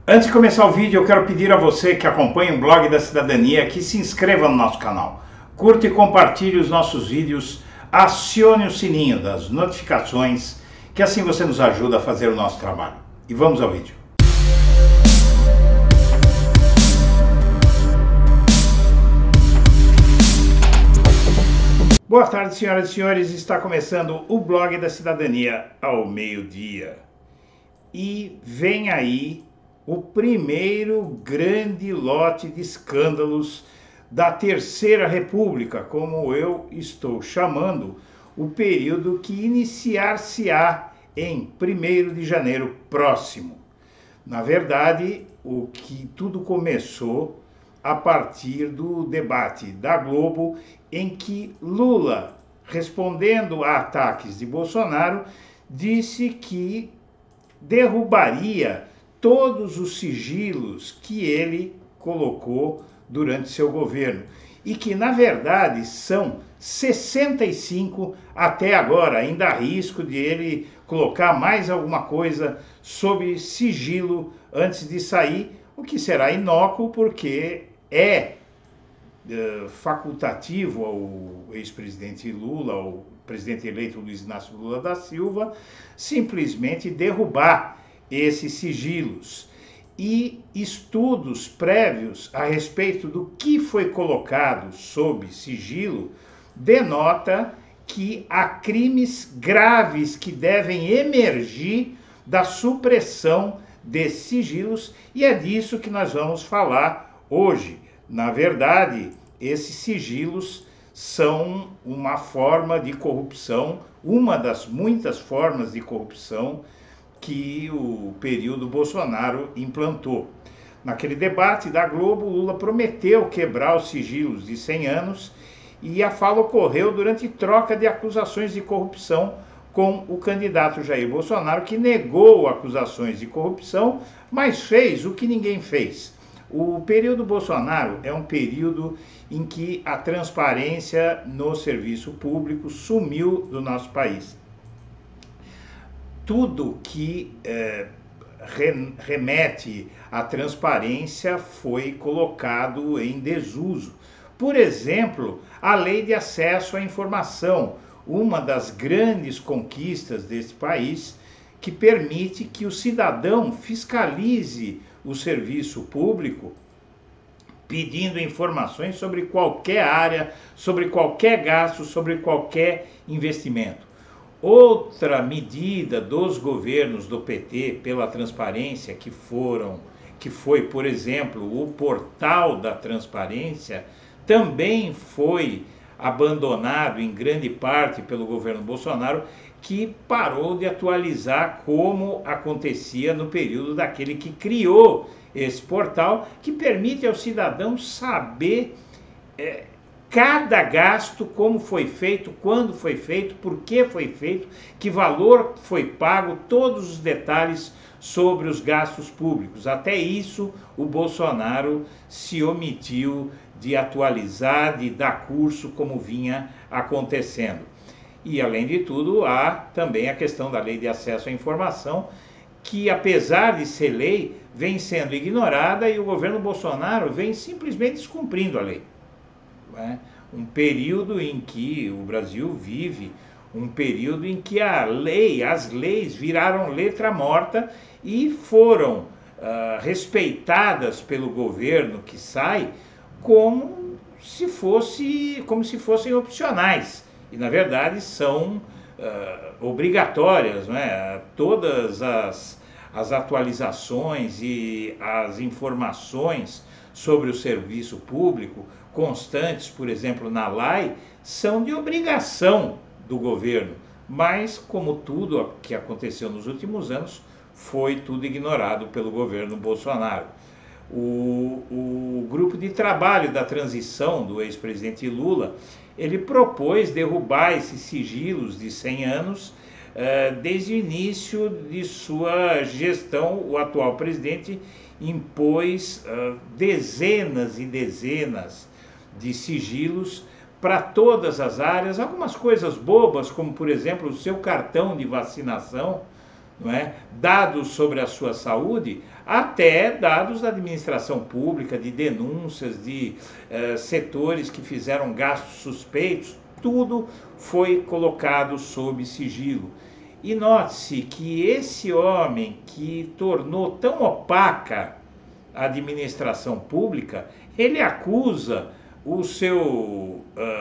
Antes de começar o vídeo, eu quero pedir a você que acompanha o Blog da Cidadania que se inscreva no nosso canal. Curta e compartilhe os nossos vídeos, acione o sininho das notificações, que assim você nos ajuda a fazer o nosso trabalho. E vamos ao vídeo. Boa tarde, senhoras e senhores. Está começando o Blog da Cidadania ao meio-dia. E vem aí o primeiro grande lote de escândalos da Terceira República, como eu estou chamando o período que iniciar-se-á em 1º de janeiro próximo. Na verdade, o que tudo começou a partir do debate da Globo, em que Lula, respondendo a ataques de Bolsonaro, disse que derrubaria todos os sigilos que ele colocou durante seu governo e que, na verdade, são 65 até agora. Ainda há risco de ele colocar mais alguma coisa sob sigilo antes de sair, o que será inócuo porque é facultativo ao ex-presidente Lula, ao presidente eleito Luiz Inácio Lula da Silva, simplesmente derrubar esses sigilos. E estudos prévios a respeito do que foi colocado sob sigilo denota que há crimes graves que devem emergir da supressão desses sigilos, e é disso que nós vamos falar hoje. Na verdade, esses sigilos são uma forma de corrupção, uma das muitas formas de corrupção que o período Bolsonaro implantou. Naquele debate da Globo, Lula prometeu quebrar os sigilos de 100 anos e a fala ocorreu durante troca de acusações de corrupção com o candidato Jair Bolsonaro, que negou acusações de corrupção, mas fez o que ninguém fez. O período Bolsonaro é um período em que a transparência no serviço público sumiu do nosso país. Tudo que remete à transparência foi colocado em desuso. Por exemplo, a Lei de Acesso à Informação, uma das grandes conquistas desse país, que permite que o cidadão fiscalize o serviço público, pedindo informações sobre qualquer área, sobre qualquer gasto, sobre qualquer investimento. Outra medida dos governos do PT pela transparência, que foi, por exemplo, o portal da transparência, também foi abandonado em grande parte pelo governo Bolsonaro, que parou de atualizar como acontecia no período daquele que criou esse portal, que permite ao cidadão saber cada gasto, como foi feito, quando foi feito, por que foi feito, que valor foi pago, todos os detalhes sobre os gastos públicos. Até isso o Bolsonaro se omitiu de atualizar, de dar curso como vinha acontecendo. E, além de tudo, há também a questão da Lei de Acesso à Informação, que, apesar de ser lei, vem sendo ignorada e o governo Bolsonaro vem simplesmente descumprindo a lei. Um período em que o Brasil vive, um período em que as leis viraram letra morta e foram respeitadas pelo governo que sai como se fossem opcionais. E, na verdade, são obrigatórias, não é? Todas as atualizações e as informações sobre o serviço público constantes, por exemplo, na LAI, são de obrigação do governo. Mas, como tudo que aconteceu nos últimos anos, foi tudo ignorado pelo governo Bolsonaro. O grupo de trabalho da transição do ex-presidente Lula, ele propôs derrubar esses sigilos de 100 anos desde o início de sua gestão. O atual presidente impôs dezenas e dezenas de sigilos para todas as áreas, algumas coisas bobas, como, por exemplo, o seu cartão de vacinação não é? Dados sobre a sua saúde, até dados da administração pública, de denúncias de setores que fizeram gastos suspeitos, tudo foi colocado sob sigilo. E note-se que esse homem que tornou tão opaca a administração pública, ele acusa o seu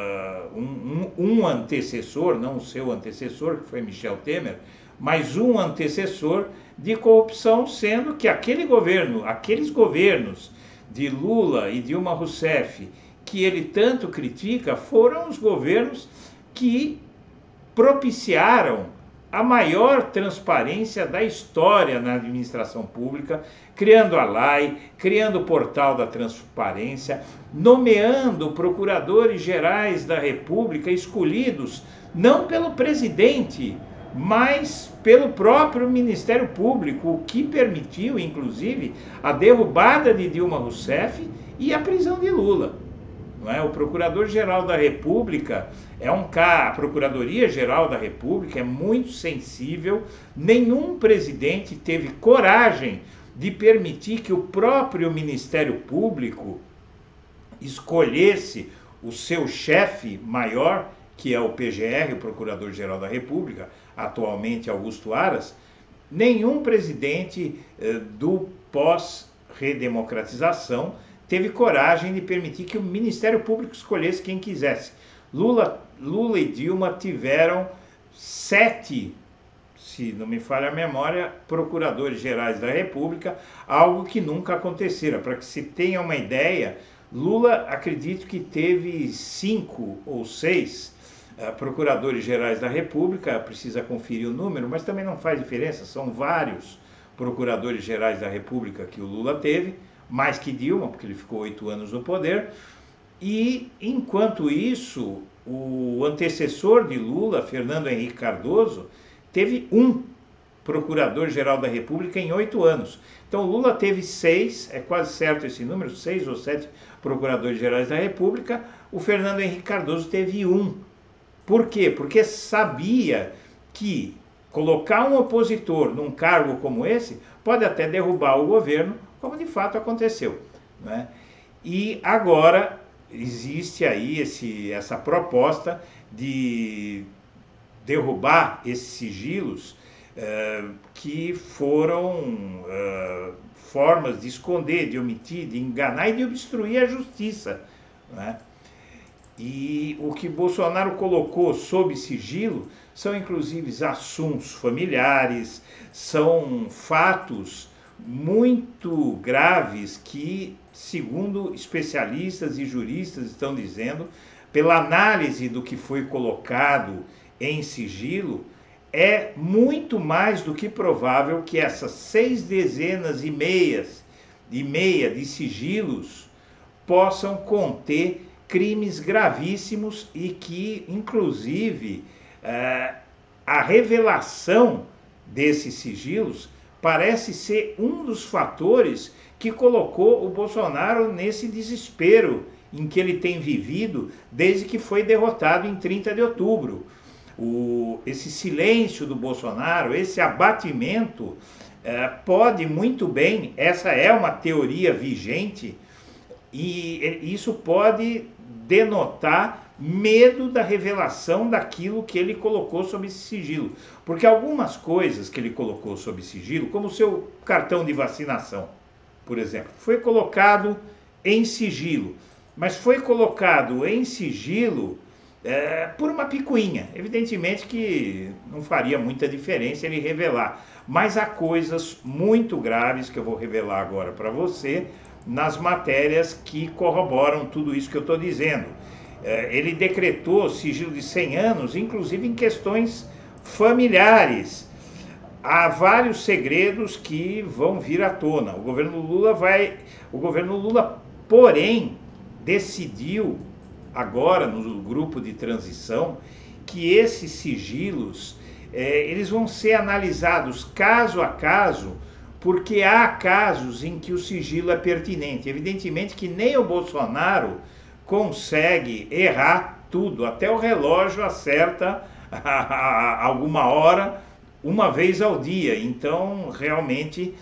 um antecessor, não o seu antecessor, que foi Michel Temer, mas um antecessor de corrupção, sendo que aqueles governos de Lula e Dilma Rousseff, que ele tanto critica, foram os governos que propiciaram a maior transparência da história na administração pública, criando a LAI, criando o portal da transparência, nomeando procuradores gerais da República escolhidos não pelo presidente, mas pelo próprio Ministério Público, o que permitiu, inclusive, a derrubada de Dilma Rousseff e a prisão de Lula. Não é? O Procurador-Geral da República a Procuradoria-Geral da República é muito sensível. Nenhum presidente teve coragem de permitir que o próprio Ministério Público escolhesse o seu chefe maior, que é o PGR, o Procurador-Geral da República, atualmente Augusto Aras. Nenhum presidente do pós-redemocratização teve coragem de permitir que o Ministério Público escolhesse quem quisesse. Lula e Dilma tiveram 7, se não me falha a memória, procuradores gerais da República, algo que nunca acontecera. Para que se tenha uma ideia, Lula, acredito que teve 5 ou 6 procuradores gerais da República, precisa conferir o número, mas também não faz diferença, são vários procuradores gerais da República que o Lula teve, mais que Dilma, porque ele ficou 8 anos no poder. E, enquanto isso, o antecessor de Lula, Fernando Henrique Cardoso, teve 1 procurador-geral da República em 8 anos. Então, Lula teve 6, é quase certo esse número, 6 ou 7 procuradores-gerais da República. O Fernando Henrique Cardoso teve 1. Por quê? Porque sabia que colocar um opositor num cargo como esse pode até derrubar o governo, como de fato aconteceu, né? E agora existe aí essa proposta de derrubar esses sigilos que foram formas de esconder, de omitir, de enganar e de obstruir a justiça, né? E o que Bolsonaro colocou sob sigilo são inclusive assuntos familiares, são fatos muito graves que, segundo especialistas e juristas estão dizendo, pela análise do que foi colocado em sigilo, é muito mais do que provável que essas 6 dezenas e meia de sigilos possam conter crimes gravíssimos e que, inclusive, a revelação desses sigilos parece ser um dos fatores que colocou o Bolsonaro nesse desespero em que ele tem vivido desde que foi derrotado em 30 de outubro. Esse silêncio do Bolsonaro, esse abatimento, pode muito bem, essa é uma teoria vigente, e isso pode denotar medo da revelação daquilo que ele colocou sob sigilo. Porque algumas coisas que ele colocou sob sigilo, como o seu cartão de vacinação, por exemplo, foi colocado em sigilo, mas foi colocado em sigilo por uma picuinha. Evidentemente que não faria muita diferença ele revelar, mas há coisas muito graves que eu vou revelar agora para você nas matérias que corroboram tudo isso que eu estou dizendo. Ele decretou sigilo de 100 anos, inclusive em questões familiares. Há vários segredos que vão vir à tona. O governo Lula, porém, decidiu agora no grupo de transição que esses sigilos eles vão ser analisados caso a caso, porque há casos em que o sigilo é pertinente. Evidentemente que nem o Bolsonaro consegue errar tudo, até o relógio acerta a alguma hora uma vez ao dia. Então, realmente,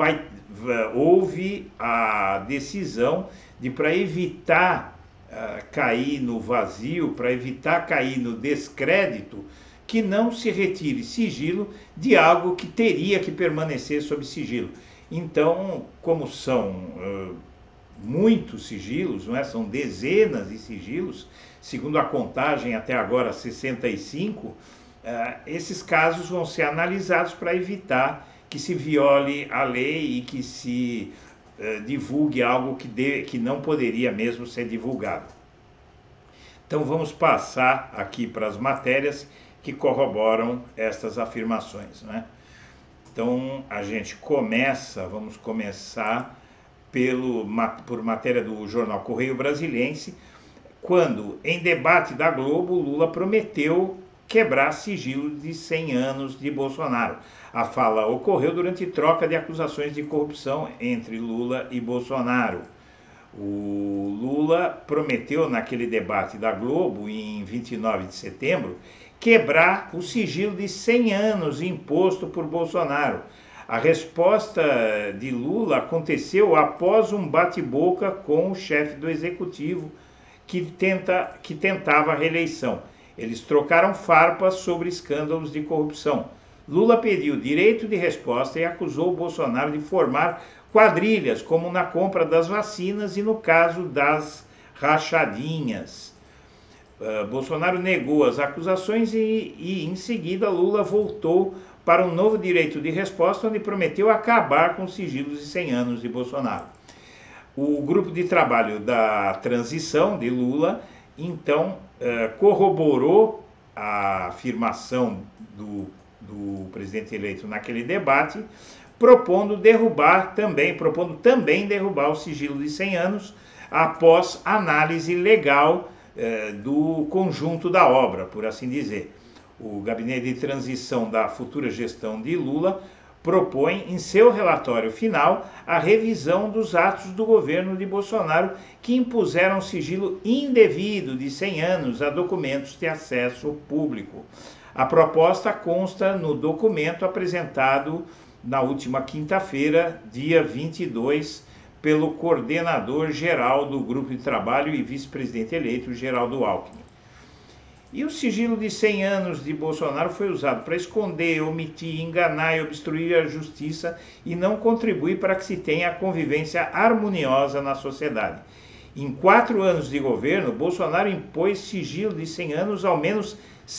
houve a decisão de, para evitar cair no vazio, para evitar cair no descrédito, que não se retire sigilo de algo que teria que permanecer sob sigilo. Então, como são muitos sigilos, não é? São dezenas de sigilos, segundo a contagem até agora 65, esses casos vão ser analisados para evitar que se viole a lei e que se divulgue algo que não poderia mesmo ser divulgado. Então vamos passar aqui para as matérias que corroboram estas afirmações, né? Então a gente vamos começar por matéria do jornal Correio Brasiliense, quando, em debate da Globo, Lula prometeu quebrar sigilo de 100 anos de Bolsonaro. A fala ocorreu durante troca de acusações de corrupção entre Lula e Bolsonaro. O Lula prometeu, naquele debate da Globo, em 29 de setembro, quebrar o sigilo de 100 anos imposto por Bolsonaro. A resposta de Lula aconteceu após um bate-boca com o chefe do executivo que tentava a reeleição. Eles trocaram farpas sobre escândalos de corrupção. Lula pediu direito de resposta e acusou Bolsonaro de formar quadrilhas, como na compra das vacinas e no caso das rachadinhas. Bolsonaro negou as acusações e em seguida, Lula voltou para um novo direito de resposta, onde prometeu acabar com os sigilos de 100 anos de Bolsonaro. O grupo de trabalho da transição de Lula, então, corroborou a afirmação do presidente eleito naquele debate, propondo também derrubar o sigilo de 100 anos após análise legal do conjunto da obra, por assim dizer. O gabinete de transição da futura gestão de Lula propõe em seu relatório final a revisão dos atos do governo de Bolsonaro que impuseram sigilo indevido de 100 anos a documentos de acesso público. A proposta consta no documento apresentado na última quinta-feira, dia 22, pelo coordenador geral do grupo de trabalho e vice-presidente eleito, Geraldo Alckmin. E o sigilo de 100 anos de Bolsonaro foi usado para esconder, omitir, enganar e obstruir a justiça e não contribuir para que se tenha a convivência harmoniosa na sociedade. Em 4 anos de governo, Bolsonaro impôs sigilo de 100 anos ao menos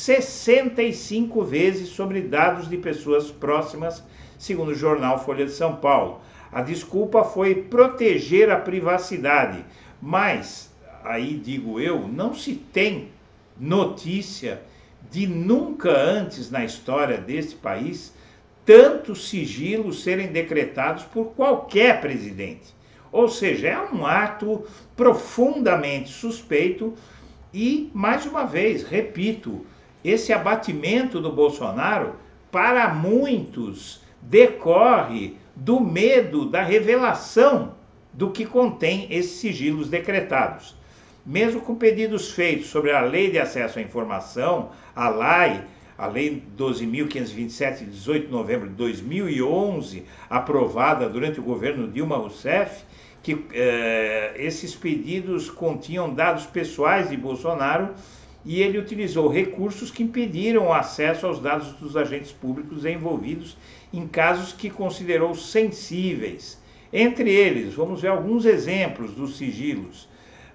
65 vezes sobre dados de pessoas próximas, segundo o jornal Folha de São Paulo. A desculpa foi proteger a privacidade, mas, aí digo eu, não se tem notícia de nunca antes na história deste país tantos sigilos serem decretados por qualquer presidente. Ou seja, é um ato profundamente suspeito e, mais uma vez, repito, esse abatimento do Bolsonaro, para muitos, decorre do medo da revelação do que contém esses sigilos decretados. Mesmo com pedidos feitos sobre a Lei de Acesso à Informação, a LAI, a Lei 12.527, de 18 de novembro de 2011, aprovada durante o governo Dilma Rousseff, que esses pedidos continham dados pessoais de Bolsonaro e ele utilizou recursos que impediram o acesso aos dados dos agentes públicos envolvidos em casos que considerou sensíveis. Entre eles, vamos ver alguns exemplos dos sigilos.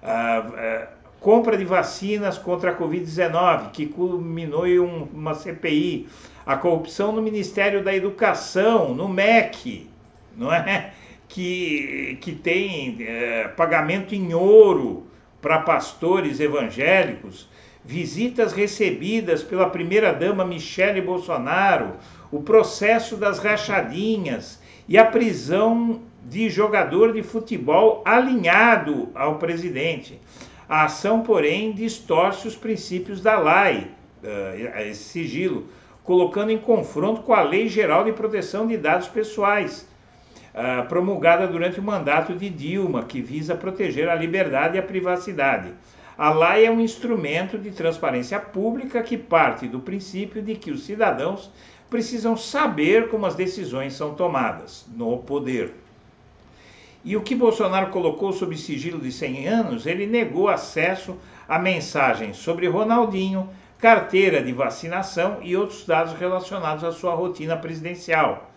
Compra de vacinas contra a Covid-19, que culminou em uma CPI, a corrupção no Ministério da Educação, no MEC, não é? que tem pagamento em ouro para pastores evangélicos, visitas recebidas pela primeira-dama Michele Bolsonaro, o processo das rachadinhas e a prisão de jogador de futebol alinhado ao presidente. A ação, porém, distorce os princípios da LAI, esse sigilo, colocando em confronto com a Lei Geral de Proteção de Dados Pessoais, promulgada durante o mandato de Dilma, que visa proteger a liberdade e a privacidade. A LAI é um instrumento de transparência pública que parte do princípio de que os cidadãos precisam saber como as decisões são tomadas no poder. E o que Bolsonaro colocou sob sigilo de 100 anos, ele negou acesso a mensagens sobre Ronaldinho, carteira de vacinação e outros dados relacionados à sua rotina presidencial.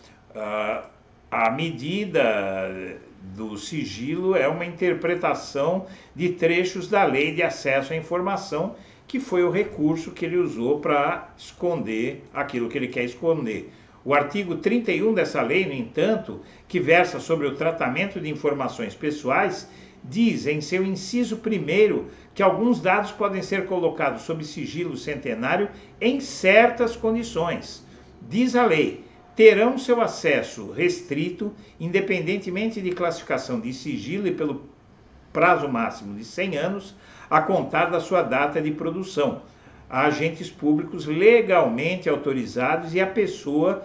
A medida do sigilo é uma interpretação de trechos da Lei de Acesso à Informação, que foi o recurso que ele usou para esconder aquilo que ele quer esconder. O artigo 31 dessa lei, no entanto, que versa sobre o tratamento de informações pessoais, diz em seu inciso 1º que alguns dados podem ser colocados sob sigilo centenário em certas condições. Diz a lei: terão seu acesso restrito, independentemente de classificação de sigilo e pelo prazo máximo de 100 anos, a contar da sua data de produção, a agentes públicos legalmente autorizados e a pessoa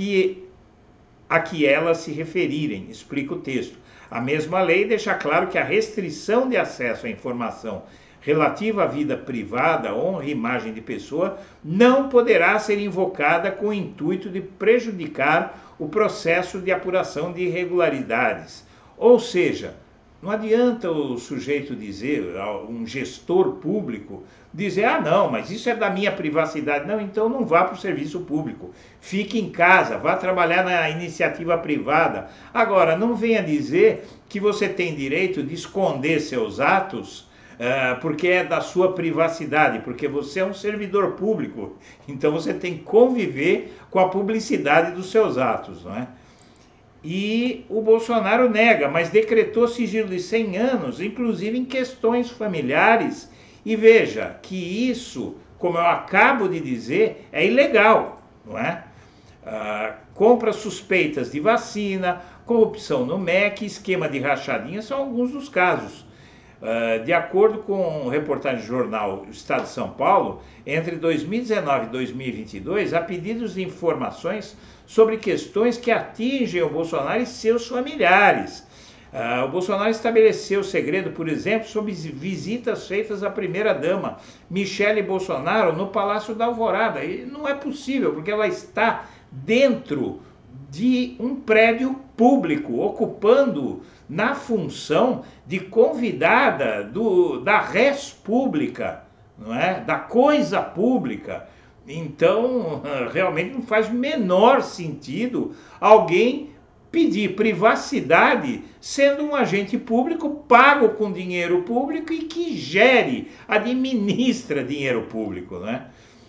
a que elas se referirem, explica o texto. A mesma lei deixa claro que a restrição de acesso à informação relativa à vida privada, honra e imagem de pessoa não poderá ser invocada com o intuito de prejudicar o processo de apuração de irregularidades. Ou seja, não adianta o sujeito dizer, um gestor público, dizer: ah não, mas isso é da minha privacidade. Não, então não vá para o serviço público. Fique em casa, vá trabalhar na iniciativa privada. Agora, não venha dizer que você tem direito de esconder seus atos porque é da sua privacidade, porque você é um servidor público. Então você tem que conviver com a publicidade dos seus atos, não é? E o Bolsonaro nega, mas decretou sigilo de 100 anos, inclusive em questões familiares. E veja que isso, como eu acabo de dizer, é ilegal, não é? Compras suspeitas de vacina, corrupção no MEC, esquema de rachadinha são alguns dos casos. De acordo com reportagem do jornal Estado de São Paulo, entre 2019 e 2022, há pedidos de informações sobre questões que atingem o Bolsonaro e seus familiares. O Bolsonaro estabeleceu o segredo, por exemplo, sobre visitas feitas à primeira-dama, Michele Bolsonaro, no Palácio da Alvorada. E não é possível, porque ela está dentro de um prédio público, ocupando na função de convidada da res pública, não é? Da coisa pública. Então, realmente não faz o menor sentido alguém pedir privacidade sendo um agente público pago com dinheiro público e que administra dinheiro público, né?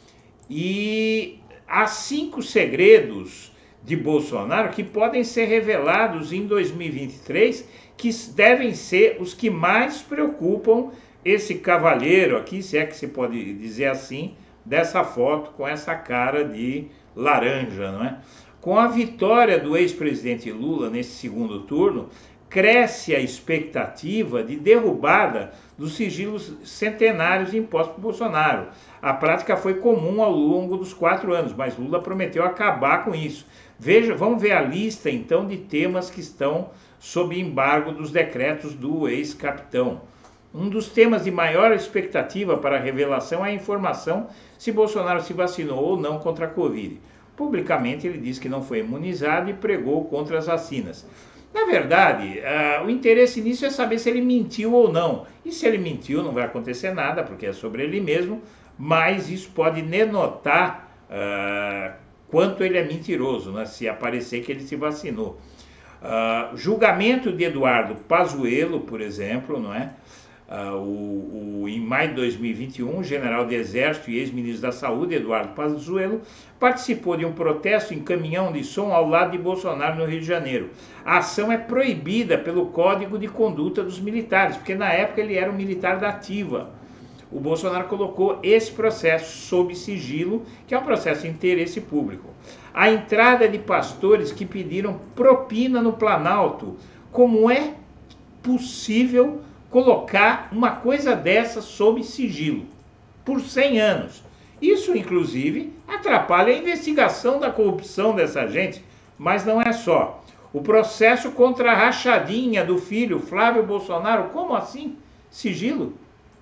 E há 5 segredos de Bolsonaro que podem ser revelados em 2023, que devem ser os que mais preocupam esse cavalheiro aqui, se é que se pode dizer assim, dessa foto com essa cara de laranja, não é? Com a vitória do ex-presidente Lula nesse segundo turno, cresce a expectativa de derrubada dos sigilos centenários impostos por Bolsonaro. A prática foi comum ao longo dos 4 anos, mas Lula prometeu acabar com isso. Vamos ver a lista então de temas que estão sob embargo dos decretos do ex-capitão. Um dos temas de maior expectativa para a revelação é a informação se Bolsonaro se vacinou ou não contra a Covid. Publicamente ele disse que não foi imunizado e pregou contra as vacinas. Na verdade, o interesse nisso é saber se ele mentiu ou não. E se ele mentiu, não vai acontecer nada, porque é sobre ele mesmo, mas isso pode denotar quanto ele é mentiroso, né, se aparecer que ele se vacinou. Julgamento de Eduardo Pazuello, por exemplo, não é? Em maio de 2021, o general do Exército e ex-ministro da Saúde, Eduardo Pazuello, participou de um protesto em caminhão de som ao lado de Bolsonaro no Rio de Janeiro. A ação é proibida pelo Código de Conduta dos Militares, porque na época ele era um militar da ativa. O Bolsonaro colocou esse processo sob sigilo, que é um processo de interesse público. A entrada de pastores que pediram propina no Planalto. Como é possível colocar uma coisa dessa sob sigilo por 100 anos? Isso, inclusive, atrapalha a investigação da corrupção dessa gente, mas não é só. O processo contra a rachadinha do filho Flávio Bolsonaro, como assim? Sigilo?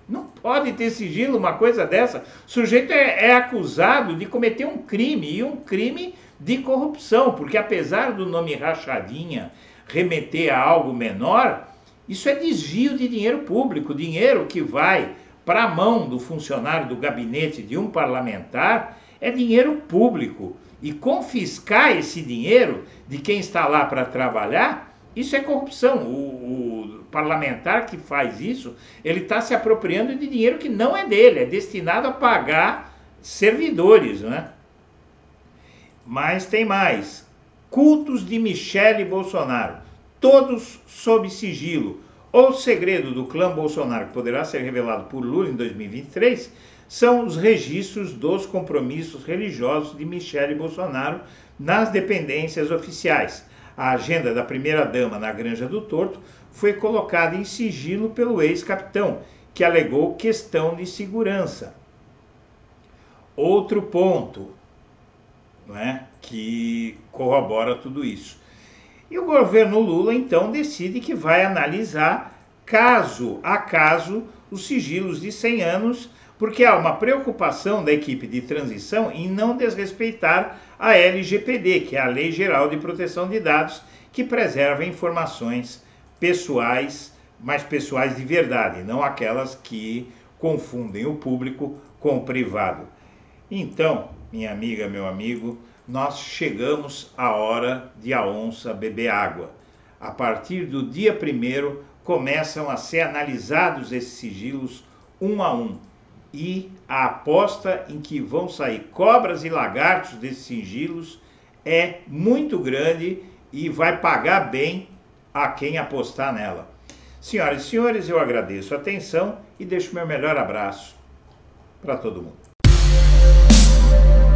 Não pode ter sigilo uma coisa dessa. O sujeito é acusado de cometer um crime, e um crime de corrupção, porque apesar do nome rachadinha remeter a algo menor, isso é desvio de dinheiro público, dinheiro que vai para a mão do funcionário do gabinete de um parlamentar, é dinheiro público. E confiscar esse dinheiro de quem está lá para trabalhar, isso é corrupção. O parlamentar que faz isso, ele está se apropriando de dinheiro que não é dele, é destinado a pagar servidores, né? Mas tem mais. Cultos de Michele Bolsonaro, todos sob sigilo ou segredo do clã Bolsonaro, que poderá ser revelado por Lula em 2023, são os registros dos compromissos religiosos de Michele Bolsonaro nas dependências oficiais. A agenda da primeira-dama na Granja do Torto foi colocada em sigilo pelo ex-capitão, que alegou questão de segurança. Outro ponto, não é, que corrobora tudo isso. E o governo Lula, então, decide que vai analisar caso a caso os sigilos de 100 anos, porque há uma preocupação da equipe de transição em não desrespeitar a LGPD, que é a Lei Geral de Proteção de Dados, que preserva informações pessoais, mas pessoais de verdade, não aquelas que confundem o público com o privado. Então, minha amiga, meu amigo, nós chegamos à hora de a onça beber água. A partir do dia 1º, começam a ser analisados esses sigilos um a um. E a aposta em que vão sair cobras e lagartos desses sigilos é muito grande e vai pagar bem a quem apostar nela. Senhoras e senhores, eu agradeço a atenção e deixo meu melhor abraço para todo mundo.